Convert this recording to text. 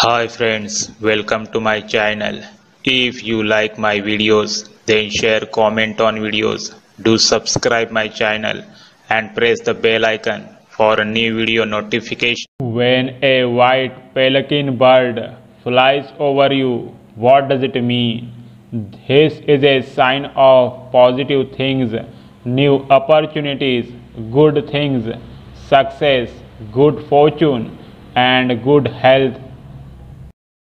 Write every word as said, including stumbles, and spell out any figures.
Hi friends, welcome to my channel. If you like my videos, then share, comment on videos. Do subscribe my channel and press the bell icon for a new video notification. When a white pelican bird flies over you, what does it mean? This is a sign of positive things, new opportunities, good things, success, good fortune, and good health